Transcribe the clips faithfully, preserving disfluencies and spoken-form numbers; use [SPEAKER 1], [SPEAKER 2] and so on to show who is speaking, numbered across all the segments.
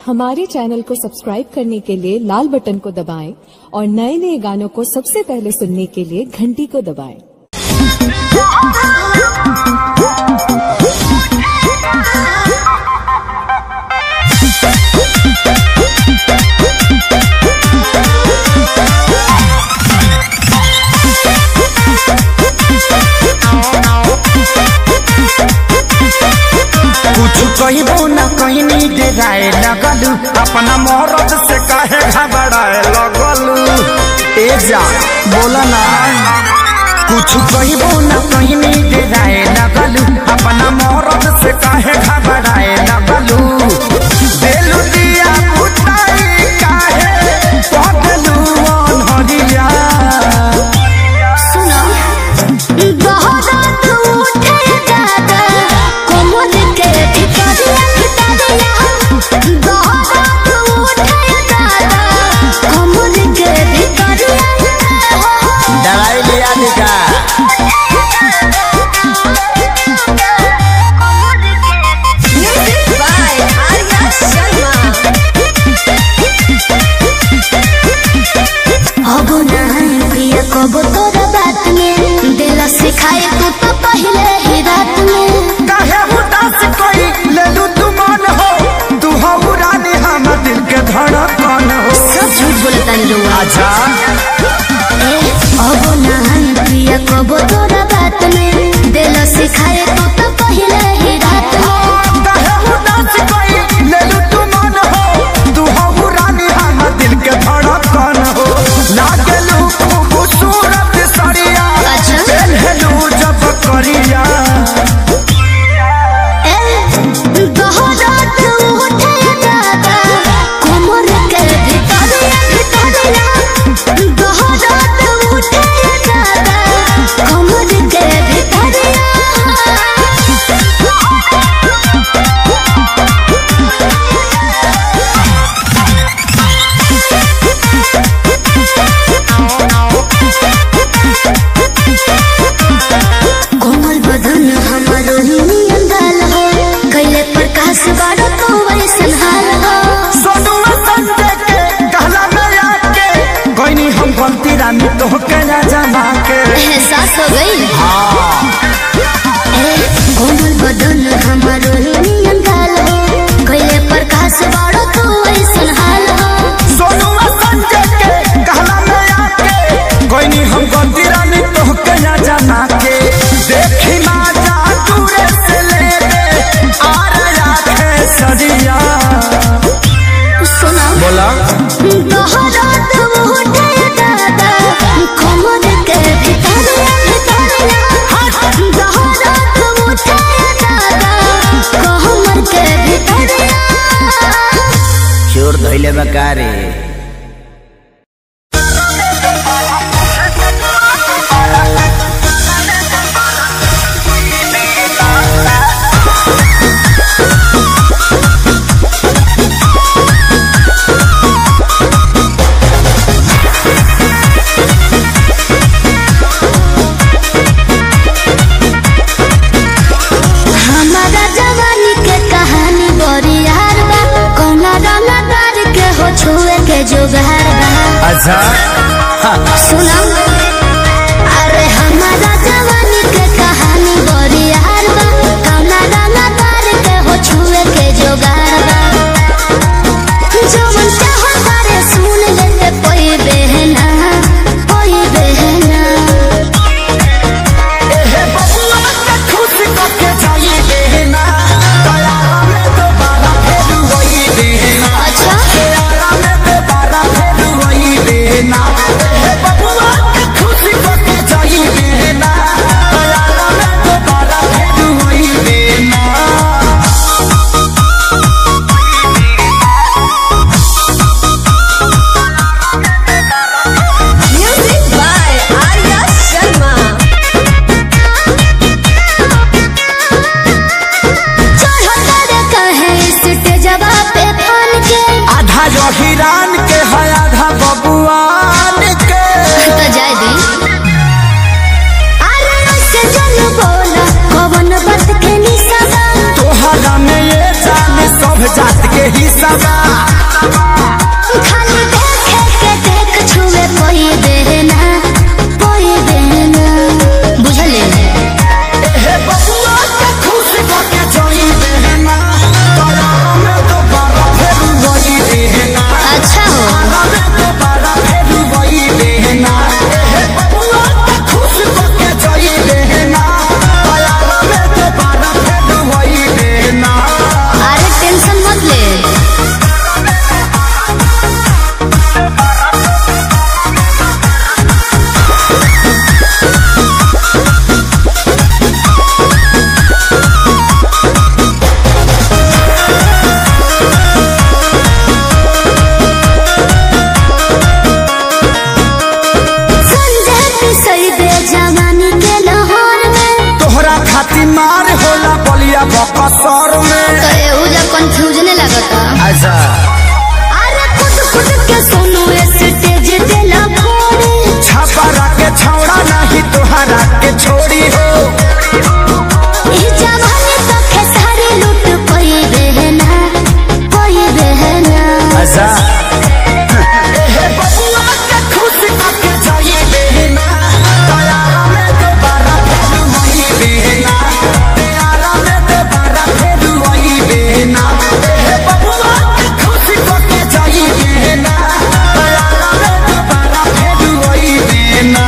[SPEAKER 1] हमारे चैनल को सब्सक्राइब करने के लिए लाल बटन को दबाएं और नए नए गानों को सबसे पहले सुनने के लिए घंटी को दबाएं।
[SPEAKER 2] कहीं ना कहीं नहीं डेराए लगलू, अपना मोहरत से काहे घबराए लगलू। ए जा बोला ना, कुछ कहीं ना कहीं नहीं डेराए लगलू, अपना मोहरत से काहे घबराए लगलू। बेलू दिया बुताई काहे पगलू अनहरिया।
[SPEAKER 3] सुनो बहुत उठे दादा कोमल के भितरिया भितरिया, बहुत उठे दादा कोमल के भितरिया।
[SPEAKER 2] दवाई लिया निका
[SPEAKER 3] म्यूजिक बाय आर्या शर्मा। अब नहीं प्रिय कब तोरा बात में दिल सिखाए तू तो पहले ही रात में।
[SPEAKER 2] काहे उदास कोई लेलू तू मन हो, तू हो रानी हम दिल के धड़कन हो।
[SPEAKER 3] सब झूठ बोलता नहीं लोग।
[SPEAKER 2] आजा
[SPEAKER 3] अब नहीं प्रिय कब तोरा बात में दिल सिखाए तू तो पहले ही रात में।
[SPEAKER 2] काहे उदास कोई लेलू तू मन हो, तू हो रानी हम दिल के धड़कन हो। लागलू खूबसूरत सरिया पहनलू जब करिया।
[SPEAKER 3] बहुत उठे दादा कोमल के भितरिया भितरिया, बहुत उठे दादा कोमल के भितरिया। कोमल बदन हमारो ही अंदाल हो, कैले प्रकाश बारो तो वैसन हाल हो।
[SPEAKER 2] सोनुआ संजय के कहला में आके कोई नहीं हम गलती रानी तो के ना जमा के।
[SPEAKER 3] एहसास हो गई कोमल बदन हमारो ही अंदाल हो, कैले प्रकाश बारो तो वैसन हाल हो।
[SPEAKER 2] सोनुआ संजय के कहला में आके कोई नहीं हम गलती रानी तो के ना जमा के। देखी ना जा दूरे से ले ले आ रहा है सदिया।
[SPEAKER 3] सुना
[SPEAKER 2] बोला
[SPEAKER 3] बहुत उठे दादा कोमल के भितरिया भितरिया, बहुत उठे दादा कोमल के भितरिया।
[SPEAKER 2] चोर धैले बकारे
[SPEAKER 3] हमारा जवानी के कहानी बड़ी यार बा, कौना रंगदार के हो छुए के जुगार बा।
[SPEAKER 2] अच्छा
[SPEAKER 3] सुना अरे हमारा जवानी के कहानी बड़ी यार बा, कौना रंगदार के हो छुए के जुगार बा। जो मन चाहो तारे सुन ले कोई बहना कोई बहना।
[SPEAKER 2] एहे बबुआ के खुश करके जाई देना, दया में दोबारा फिर वही देना।
[SPEAKER 3] अच्छा
[SPEAKER 2] दया में दोबारा फिर वही देना। एहे बबुआ के खुश करके जाई देना, दया में दोबारा फिर वही देना।
[SPEAKER 3] Music by Arya Sharma.
[SPEAKER 2] आधा जो हिरान के है आधा बबुआन के।
[SPEAKER 3] तो जाए दी अरे ऐसे जन बोला कौन बात के निशाना।
[SPEAKER 2] तोहरा में ये जान सब जात के हिस्सा हिस्सा
[SPEAKER 3] खाली देखे के देख छुए कोई देना कोई देना बुझले
[SPEAKER 2] हे बबुआ के खुश करके जोई देना तोरा में तो बारा फेर वही देना
[SPEAKER 3] अच्छा हो
[SPEAKER 2] में तो बारा फेर वही देना हे बबुआ के खुश करके जोई देना तोरा में तो बारा फेर वही देना।
[SPEAKER 3] अरे टेंशन मत ले संजय पिसई दे जवानी के लाहौर में
[SPEAKER 2] तोहरा खातिर मार होला बलिया बकसर में
[SPEAKER 3] तो एहू जा कंफ्यूजन लगता
[SPEAKER 2] अच्छा
[SPEAKER 3] अरे खुद खुद के सुनो स्टेज दे लखोरे
[SPEAKER 2] छपरा के छौड़ा नहीं तोहरा के छोड़ी हो
[SPEAKER 3] ई जवानी तो खेसारी लूट कोई बहना कोई बहना
[SPEAKER 2] अच्छा हे बबुआ के खुश करके जाई देना तयारा में तो बारा फेर वही देना तयारा में तो बारा फेर वही देना हे बबुआ के खुश करके जाई देना तयारा में तो बारा फेर वही देना।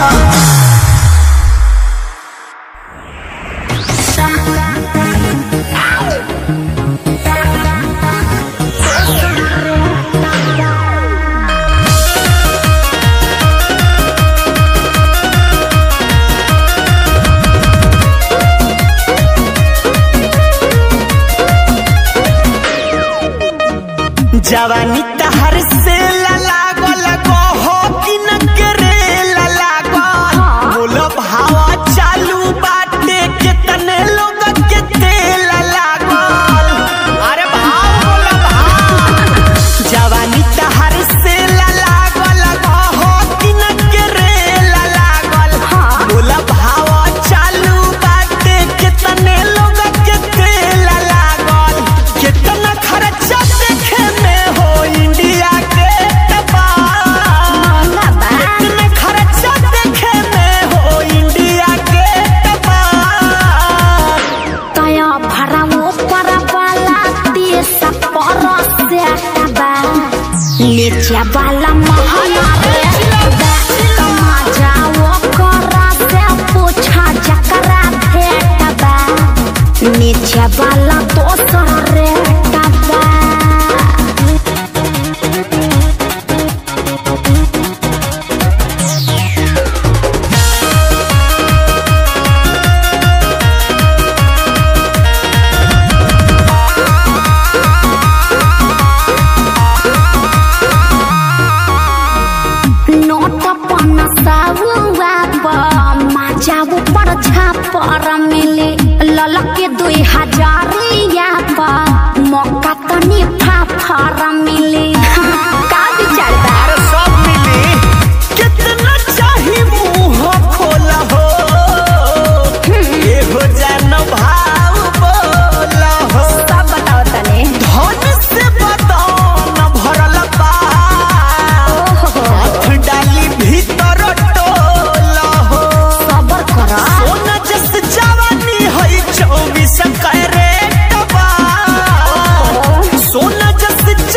[SPEAKER 2] जवानी तहर से लागल हो कि न करे लागल बोलो भावा चालू बाटे कितने लोग के तेल लागल अरे भाव बोलो भाव जवानी तहर से लागल हो कि न करे लागल बोलो भावा चालू बाटे कितने लोग के तेल लागल कितना खर्चा देखे में हो इंडिया के टपाल कितने खर्चा देखे में हो इंडिया के टपाल
[SPEAKER 3] तया भरा वो पर वाला देश पर से बा नीचे वाला महला रे तमाजा वो करा से पूछा जकरा भेट बा नीचे वाला दोसर रे टबा नोट पन साहुआ माजाऊ पर छापर मिले ललके दुई हजारिया पर मौका तनी फाफर मिले का विचार बा
[SPEAKER 2] अरे सब मिली कितना चाही मुंह खोला हो ये हो जान भाव बोला हो
[SPEAKER 3] सब बताओ तने
[SPEAKER 2] धन से बदन भरल बा हाथ डाली भीतर टोला हो
[SPEAKER 3] सबर कर
[SPEAKER 2] सोना जस जवानी है चौबीस कैरेट बा सोना जस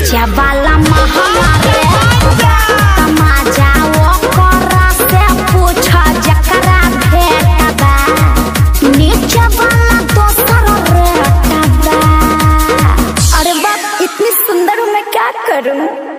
[SPEAKER 3] नीचे वाला महामारे तमाजा वो कोरा से पूछा जकरा भेटबा नीचे वाला दोसर रेटबा। अरे बाप इतनी सुंदर हूँ मैं क्या करूँ।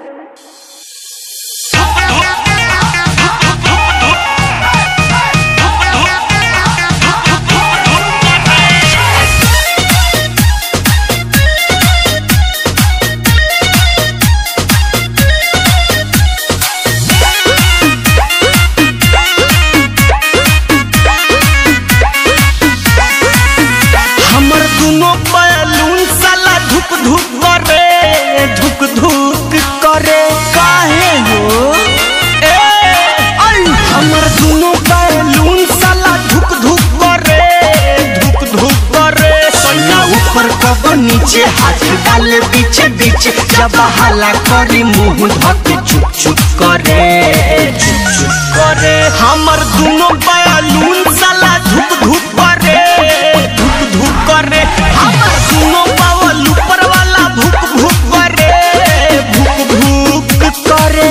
[SPEAKER 2] नीचे हाथ डाले पीछे पीछे जब हला करी मुंह धके चुप चुप करे चुप चुप करे। हमर दोनों बैलून साला धुप धुप करे धुप धुप करे। हमर दोनों बावल ऊपर वाला भुक भुक करे भुक भुक करे।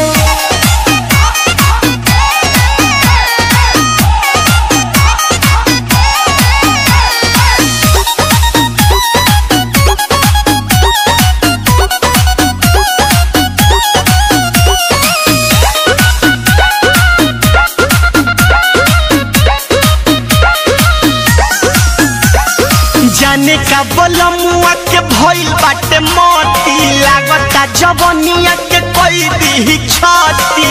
[SPEAKER 2] जाने का बोलमुआ के भइल बाटे मोती लागता जवनिया के कोई दी छाती।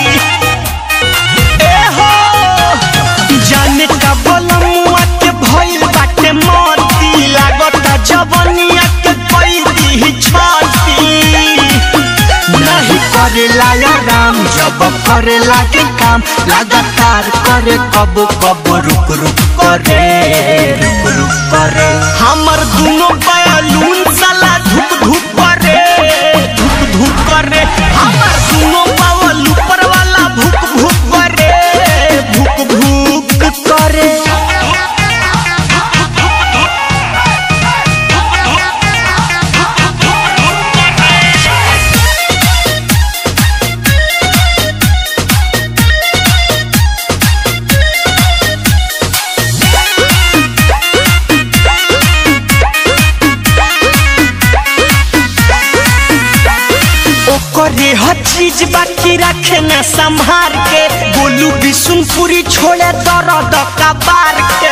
[SPEAKER 2] ए हो जाने का बोलमुआ के भइल बाटे मोती लागता जवनिया के कोई दी छाती। नहीं करेला आराम जब करेला के काम लगातार करे कब कब रुक रुक करे रुक रुक करे। हमर दोनों बैलून साला धुप धुप करे धुप धुप करे। हमर दोनों बावल ऊपर वाला भुक भुक करे भुक भुक करे। करे हर चीज बाकी रखे न संभार के बोलू बिशुनपुरी छोड़े दर्द का बार के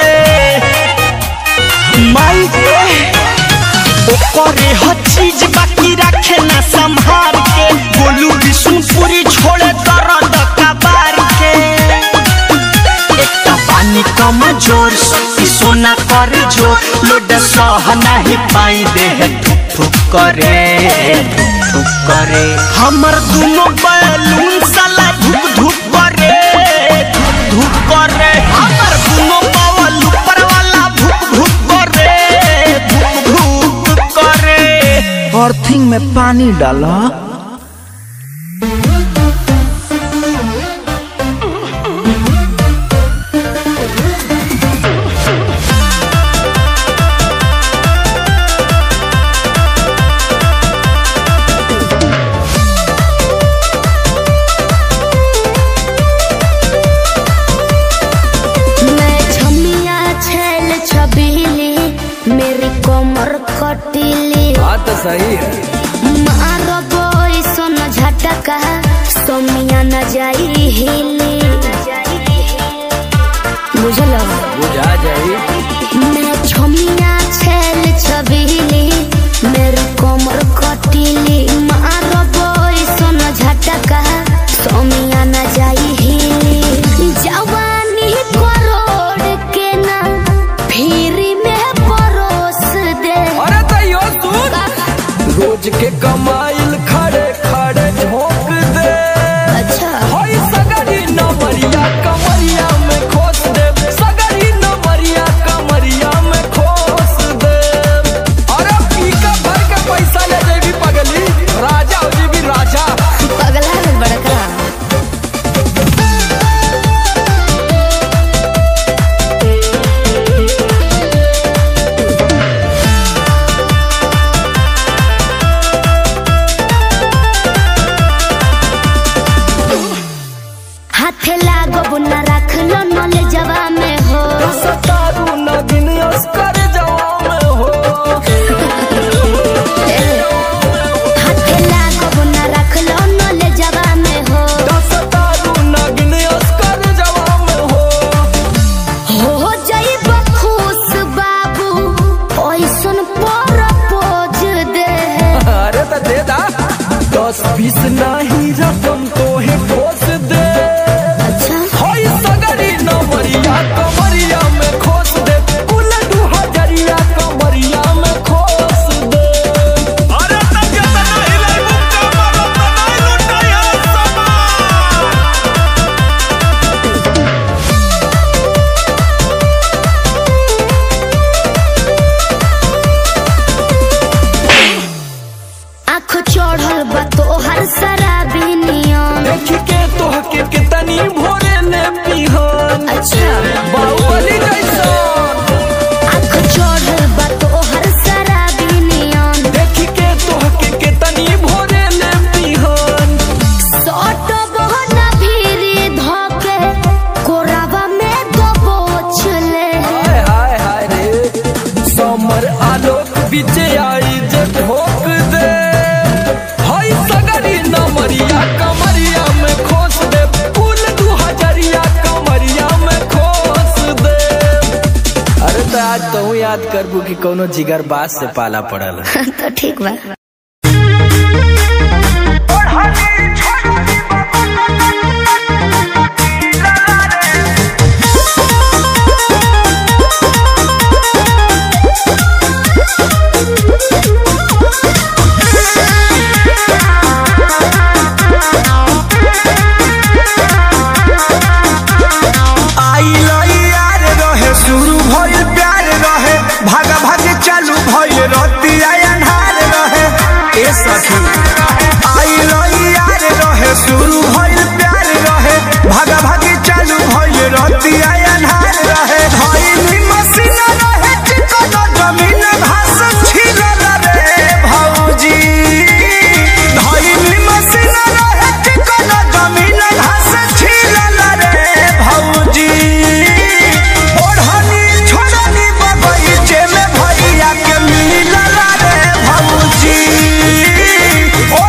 [SPEAKER 2] माई के। ओ करे हर चीज बाकी रखे न संभार के बोलू बिशुनपुरी छोड़े दर्द का बार के। एक पानी कम जोर शक्ति सोना कर जो लोड सह नहीं पाई दे ठुक ठुक करे ठुक ठुक करे। हमर दोनों बैलून साला धुप धुप करे धुप धुप करे। हमर दोनों बावल ऊपर वाला भुक भुक करे भुक भुक करे।
[SPEAKER 4] अर्थिंग में पानी डाला।
[SPEAKER 5] सही है
[SPEAKER 3] मारो बोई सोना झटका सोमिया न जाई हिले बुझलो
[SPEAKER 5] बुझा जाई।
[SPEAKER 3] मैं छोमिया छेल छबीली मेरी कोमर कटिली मारो बोई सोना झटका सोमिया न जाई हिले। जवानी करोड़ के ना फिरी में परोस दे।
[SPEAKER 5] अरे तैयो सुन रोज के कमाइल खड़े खड़े झोंक दे।
[SPEAKER 3] अच्छा
[SPEAKER 5] होई सगरी नमरिया कमरिया में खोस दे सगरी नमरिया कमरिया में खोस दे। अरे पीका भर के पैसा ले जेबी पगली राजा हो जेबी राजा
[SPEAKER 3] पगला है बड़का।
[SPEAKER 5] दस बीस नहीं रकम तो है ठोस दे।
[SPEAKER 3] अच्छा
[SPEAKER 5] होई सगरी नमरिया कमरिया में खोस दे, कुल दू हजरिया कमरिया में खोस दे। अरे तब जतना हिलाई मुक्का मारो तनाई लुटाया
[SPEAKER 3] आँख चढ़ल बा तोहर शराबी नियम।
[SPEAKER 5] देख के तोह के कितनी भोरे ने पिहन।
[SPEAKER 3] अच्छा
[SPEAKER 5] बाहुबली जैसन
[SPEAKER 3] आँख चढ़ल बा तोहर शराबी नियम।
[SPEAKER 5] देख के तोह के कितनी भोरे ने पिहन।
[SPEAKER 3] सट बहना भीरी धोके कोरावा में दबोच ले।
[SPEAKER 5] हाय हाय हाय रे समर आलोक बीचे आई जे ठोक दे। हाय सगरी नमरिया कमरिया में खोस दे, कुल दू हजरिया कमरिया में खोस दे। अरे तो आज कहूँ याद करबू कि कोनो जिगर बास से पाला पड़ल।
[SPEAKER 3] तो ठीक बा।
[SPEAKER 2] शुरू भइल प्यार रहे, भागा भागे चालू भइल रतिया अन्हार रहे। ए सखी आई लई यार रहे, शुरू भइल प्यार रहे, भागा भागे चालू भइल रतिया अन्हार रहे। धइनी मसीन रहे चिकन जमीन घास छिलल रे भौजी। धइनी मसीन रहे चिकन जमीन घास छिलल रे भौजी। ओ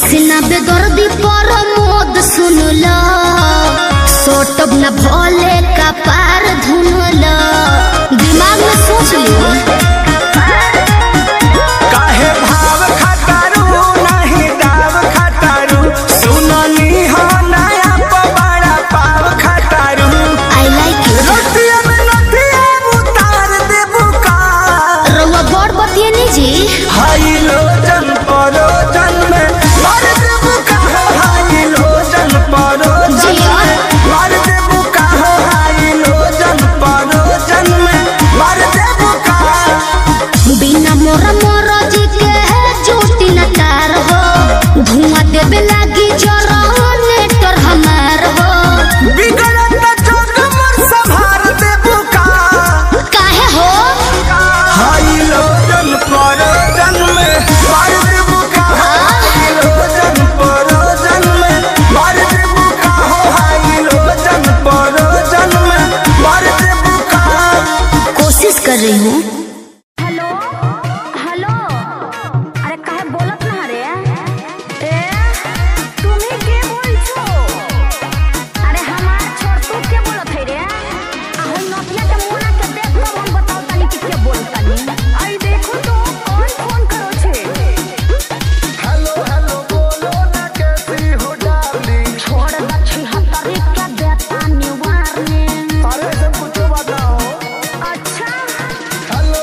[SPEAKER 3] कृष्णा बेदर्दी पर मोद सुन लो, सोटब न भोले का पार धुन लो, दिमाग में सोच लियो।
[SPEAKER 2] काहे भाव खटारू नहीं दाव खटारू, सुननी हो नया पवाड़ा पाव खटारू।
[SPEAKER 3] I like you.
[SPEAKER 2] रोटिया में नथिया उतार दे बुका,
[SPEAKER 3] रउआ बड़ बतिए नहीं जी।
[SPEAKER 2] हाई लोजन परोजन में मार दे बुका, हाई लोजन परोजन में मार दे बुका, हाई लोजन परोजन में मार दे बुका।
[SPEAKER 3] बिना मोरा मोरा जी के चोटी न तार हो, धुआं देवे लागी जरा नेटर हमार हो।
[SPEAKER 2] बिगड़त जोग मोर संभार दे बुका,
[SPEAKER 3] काहे हो?
[SPEAKER 2] हाई लोजन परोजन में मार दे बुका, हाई लोजन परोजन में मार दे बुका, हाई लोजन परोजन में मार दे बुका।
[SPEAKER 3] कोशिश कर रही हूँ।
[SPEAKER 6] हेलो हेलो, अरे काहे बोलत ना रे? ए तुम्ही के बोलछो? अरे हमार छोड़ तू के बोलत है रे? आ हम नतिया के मोना के देख के हम बताओ तनी कि के बोलतनी। आई देखो तो कौन फोन करो छे?
[SPEAKER 2] हेलो हेलो बोलो ना कैसी हो डार्लिंग।
[SPEAKER 6] छोड़ दछी हतरी के देता निवारने।
[SPEAKER 2] अरे सब कुछ बताओ।
[SPEAKER 6] अच्छा
[SPEAKER 2] हेलो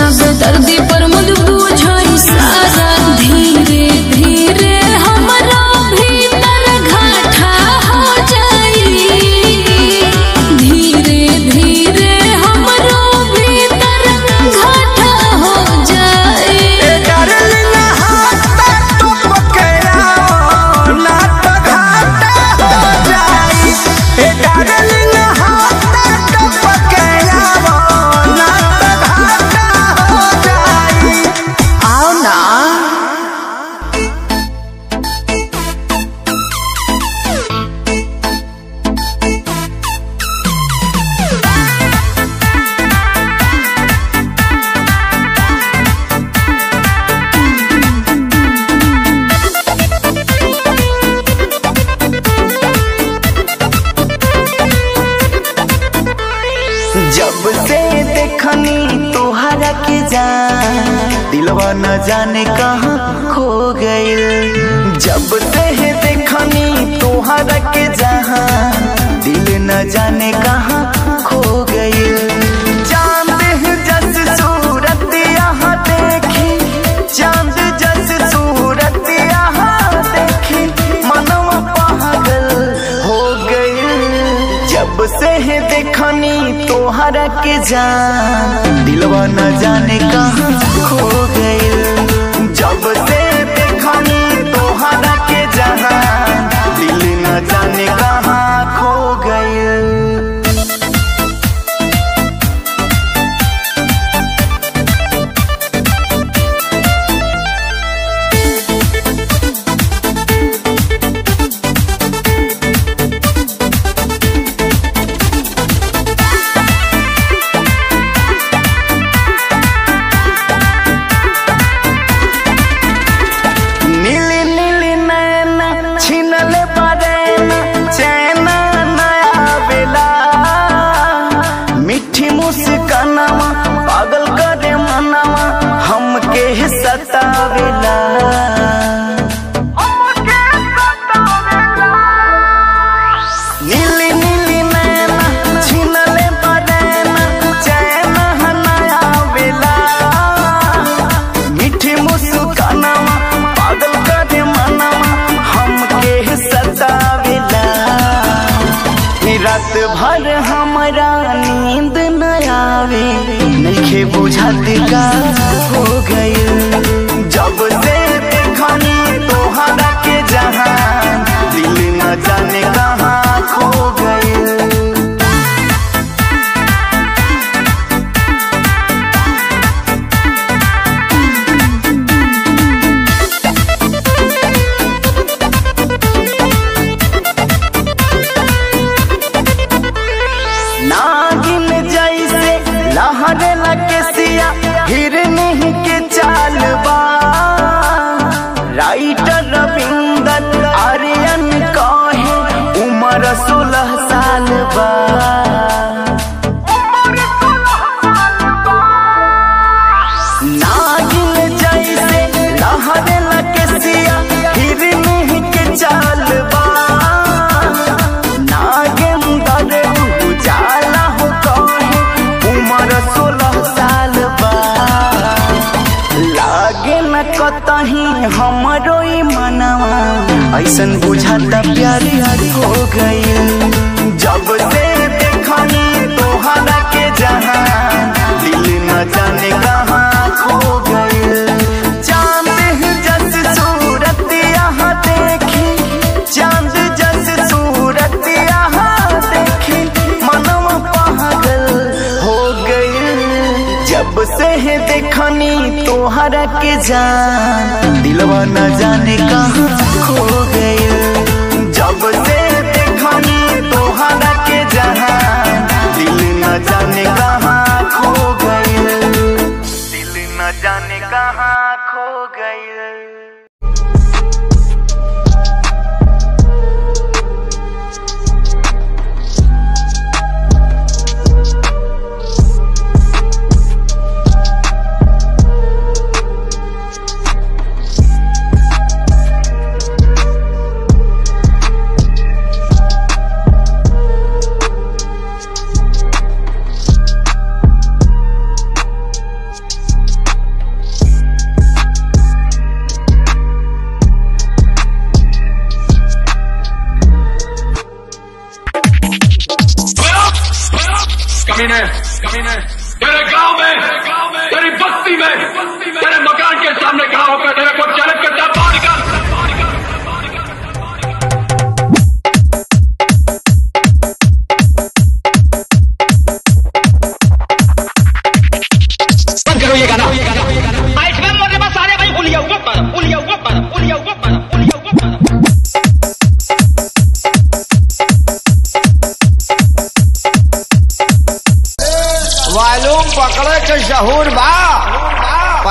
[SPEAKER 7] कृष्णा बेदर्दी पर मुझ बुझाई सारा धीरे धीरे हमारा भीतर घाटा हो जाई धीरे धीरे हमारा भीतर घाटा हो जाई
[SPEAKER 2] ए डार्लिंग हाथ तो पकड़ा ना तो घाटा हो जाई ए डार्लिंग हाथ तो पकड़ा ना तो घाटा हो जाई आओ ना जब से देखनी तोहरा के जान दिलवा न जाने कहाँ खो गइल जब से देखनी तोहरा के जहाँ दिल न जाने कहाँ खो गइल चांद जस सूरत यहाँ देखी चांद जस सूरत यहाँ देखी मनवा पागल हो गइल जब से देखनी तोहरा के जान दिलवा न जाने कहाँ खो गइल जब से देखनी तोहरा के जहाँ दिल न जाने कहाँ खो गइल नीली नीली नैना छीनले बरेना चैना नया बेला मीठी मुस्कानावा पागल करे मनावा हमके सतावेला नीली नीली नैना छीनले बरेना चैना नया बेला मीठी मुस्कानावा पागल करे मनावा हमके सतावेला रात भर हमारा नींद न आवे नइखे बुझात का हो गइल जब से देखनी तोहरा के जहाँ दिल न जाने कहाँ खो गइल नागिन जैसे लहरे लगे सिया हिरनी के चाल बा राइटर रविंदर आर्यन कहे उम्र सोलह साल बा नागिन जैसे लहरे लगे सिया हिरनी के चाल बा नागेंद्र उजाला हो कहे उम्र सोलह साल बा लागे न कतही हमरो ई मनवा ऐसन बुझाता प्यार हो गइल जब से देखनी तोहरा के जहाँ दिल न जाने कहाँ खो गइल चांद जस सूरत यहाँ देखी चांद जस सूरत यहाँ देखी मनवा पागल हो गइल जब से देखनी तोहरा के जान दिलवा न जाने कहाँ खो गइल जब से देखनी तोहरा के जहाँ दिल न जाने कहाँ खो गइल दिल न जाने कहाँ खो गइल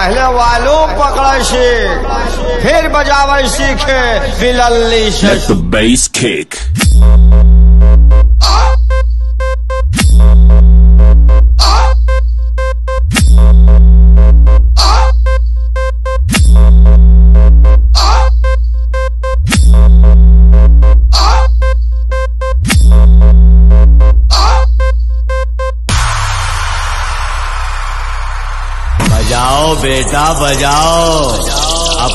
[SPEAKER 2] पहले वालों पकड़े से फिर बजावे सीखे बिलल्ली से।
[SPEAKER 8] Let the bass kick.
[SPEAKER 9] बजाओ बेटा बजाओ अब।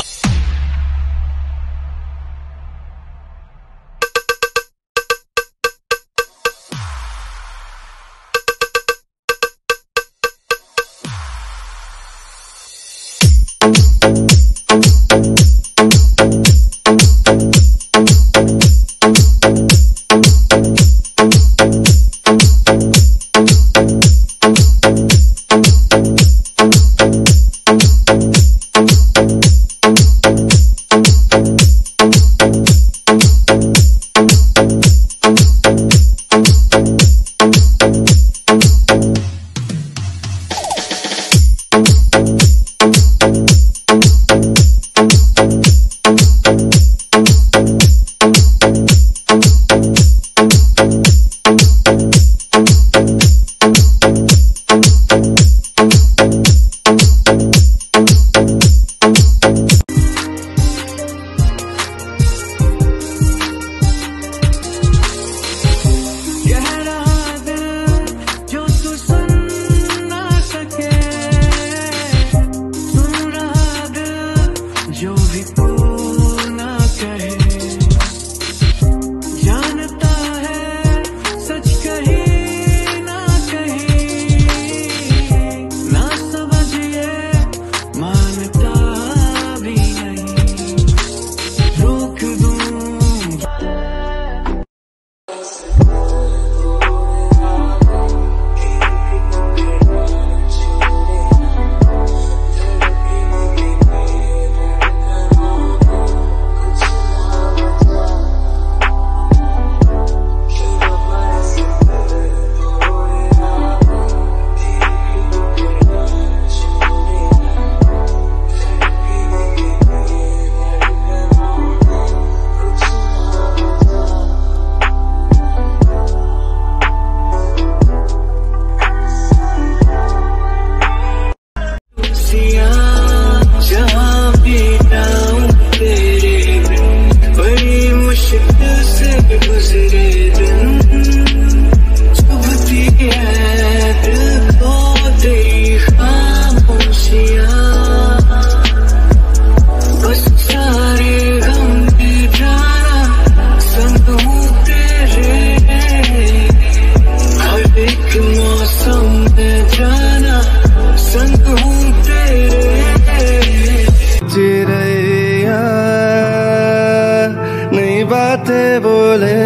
[SPEAKER 10] बातें बोले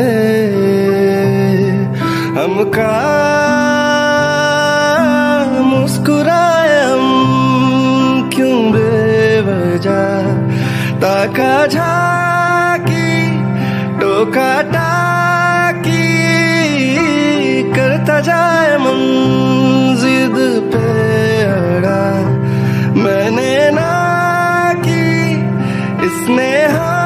[SPEAKER 10] हमका मुस्कुराए हम क्यों बेवजह ताका झाकी टोका टाकी करता जाए मन जिद पे अड़ा मैंने ना की इसने हाँ